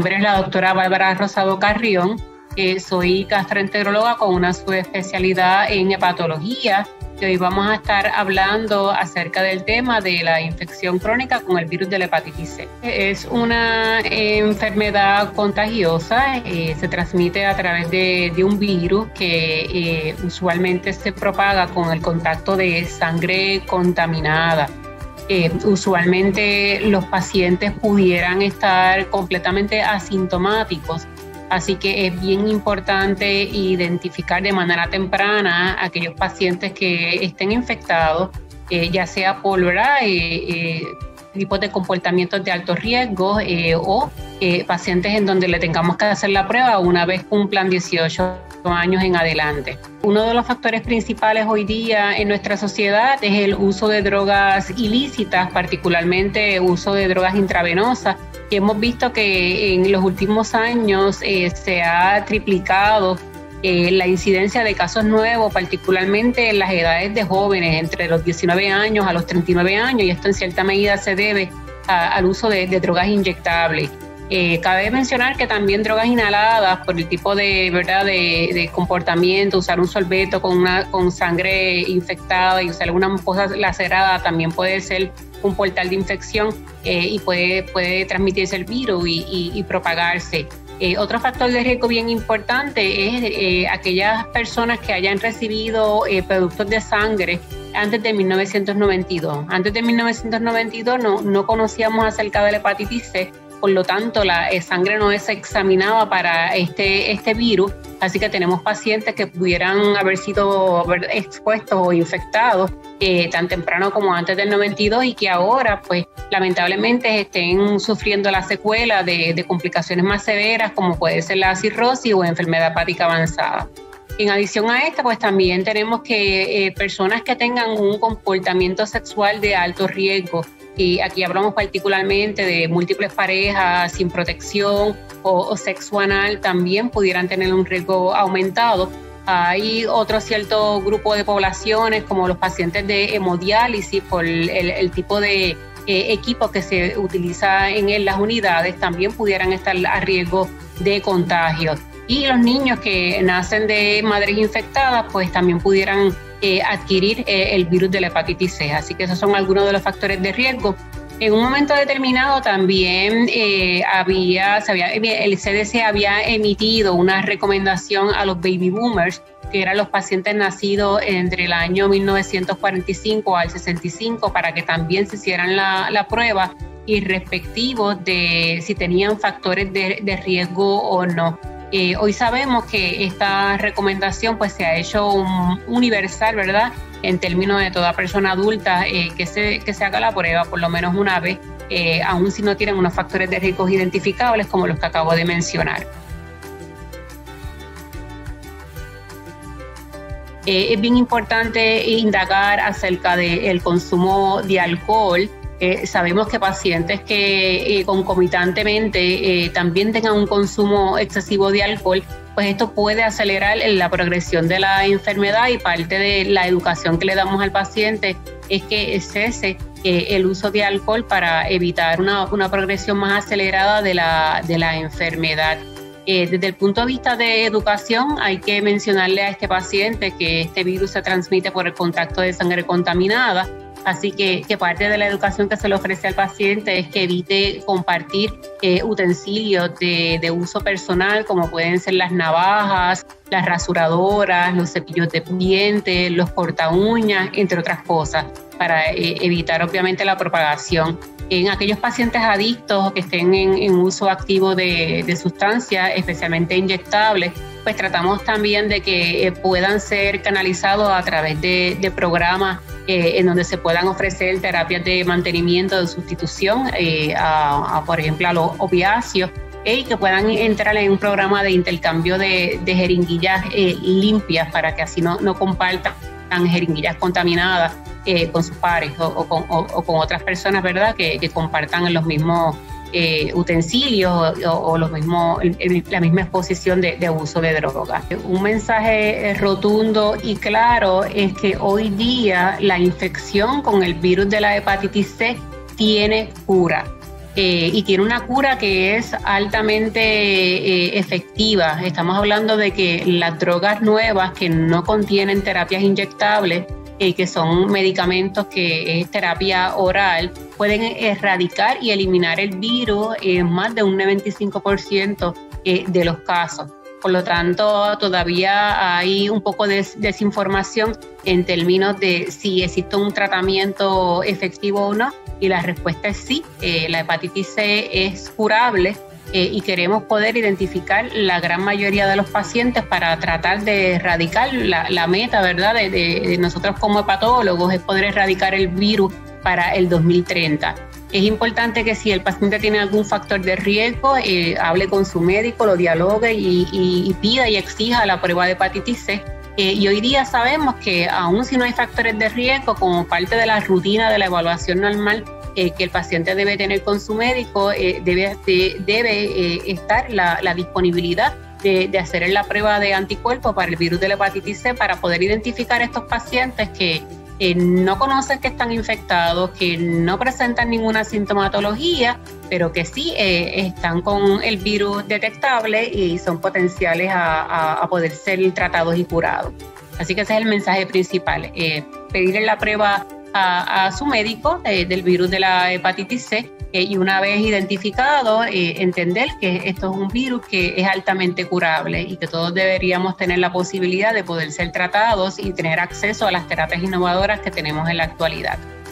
nombre es la doctora Bárbara Rosado Carrión. Soy gastroenteróloga con una subespecialidad en hepatología y hoy vamos a estar hablando acerca del tema de la infección crónica con el virus de la hepatitis C. Es una enfermedad contagiosa, se transmite a través de un virus que usualmente se propaga con el contacto de sangre contaminada. Usualmente los pacientes pudieran estar completamente asintomáticos, así que es bien importante identificar de manera temprana a aquellos pacientes que estén infectados, ya sea por tipos de comportamientos de alto riesgo o pacientes en donde le tengamos que hacer la prueba una vez cumplan 18 años en adelante. Uno de los factores principales hoy día en nuestra sociedad es el uso de drogas ilícitas, particularmente uso de drogas intravenosas, y hemos visto que en los últimos años se ha triplicado la incidencia de casos nuevos, particularmente en las edades de jóvenes, entre los 19 años a los 39 años, y esto en cierta medida se debe al uso de drogas inyectables. Cabe mencionar que también drogas inhaladas por el tipo de comportamiento, usar un sorbeto con sangre infectada y usar alguna mucosa lacerada también puede ser un portal de infección y puede transmitirse el virus y propagarse. Otro factor de riesgo bien importante es aquellas personas que hayan recibido productos de sangre antes de 1992. Antes de 1992 no conocíamos acerca de la hepatitis C. Por lo tanto, la sangre no es examinada para este virus, así que tenemos pacientes que pudieran haber sido expuestos o infectados tan temprano como antes del 92 y que ahora, pues, lamentablemente estén sufriendo la secuela de complicaciones más severas como puede ser la cirrosis o enfermedad hepática avanzada. En adición a esta, pues también tenemos que personas que tengan un comportamiento sexual de alto riesgo, y aquí hablamos particularmente de múltiples parejas sin protección o sexo anal, también pudieran tener un riesgo aumentado. Hay otro cierto grupo de poblaciones como los pacientes de hemodiálisis por el tipo de equipo que se utiliza en las unidades, también pudieran estar a riesgo de contagio. Y los niños que nacen de madres infectadas, pues también pudieran adquirir el virus de la hepatitis C. Así que esos son algunos de los factores de riesgo. En un momento determinado también el CDC había emitido una recomendación a los baby boomers, que eran los pacientes nacidos entre el año 1945 al 65, para que también se hicieran la prueba y respectivos de si tenían factores de riesgo o no. Hoy sabemos que esta recomendación pues se ha hecho universal, ¿verdad? En términos de toda persona adulta que se haga la prueba por lo menos una vez, aun si no tienen unos factores de riesgo identificables como los que acabo de mencionar. Es bien importante indagar acerca del consumo de alcohol. Sabemos que pacientes que concomitantemente también tengan un consumo excesivo de alcohol, pues esto puede acelerar la progresión de la enfermedad, y parte de la educación que le damos al paciente es que cese el uso de alcohol para evitar una progresión más acelerada de la enfermedad. Desde el punto de vista de educación, hay que mencionarle a este paciente que este virus se transmite por el contacto de sangre contaminada. Así que parte de la educación que se le ofrece al paciente es que evite compartir utensilios de uso personal, como pueden ser las navajas, las rasuradoras, los cepillos de dientes, los corta uñas, entre otras cosas, para evitar obviamente la propagación. En aquellos pacientes adictos o que estén en uso activo de sustancias, especialmente inyectables, pues tratamos también de que puedan ser canalizados a través de programas en donde se puedan ofrecer terapias de mantenimiento, de sustitución, por ejemplo, a los opiáceos, y que puedan entrar en un programa de intercambio de jeringuillas limpias, para que así no compartan jeringuillas contaminadas con sus pares o con otras personas, ¿verdad?, que compartan los mismos utensilios o la misma exposición de uso de drogas. Un mensaje rotundo y claro es que hoy día la infección con el virus de la hepatitis C tiene cura. y tiene una cura que es altamente efectiva. Estamos hablando de que las drogas nuevas que no contienen terapias inyectables, que son medicamentos que es terapia oral, pueden erradicar y eliminar el virus en más de un 95% de los casos. Por lo tanto, todavía hay un poco de desinformación en términos de si existe un tratamiento efectivo o no, y la respuesta es sí. La hepatitis C es curable y queremos poder identificar la gran mayoría de los pacientes para tratar de erradicar la meta, ¿verdad?, de nosotros como hepatólogos, es poder erradicar el virus para el 2030. Es importante que si el paciente tiene algún factor de riesgo, hable con su médico, lo dialogue y pida y exija la prueba de hepatitis C. Y hoy día sabemos que aún si no hay factores de riesgo, como parte de la rutina de la evaluación normal que el paciente debe tener con su médico, debe estar la disponibilidad de hacer la prueba de anticuerpos para el virus de la hepatitis C, para poder identificar a estos pacientes que no conocen que están infectados, que no presentan ninguna sintomatología, pero que sí están con el virus detectable y son potenciales a poder ser tratados y curados. Así que ese es el mensaje principal, pedirle la prueba a su médico del virus de la hepatitis C, y una vez identificado, entender que esto es un virus que es altamente curable y que todos deberíamos tener la posibilidad de poder ser tratados y tener acceso a las terapias innovadoras que tenemos en la actualidad.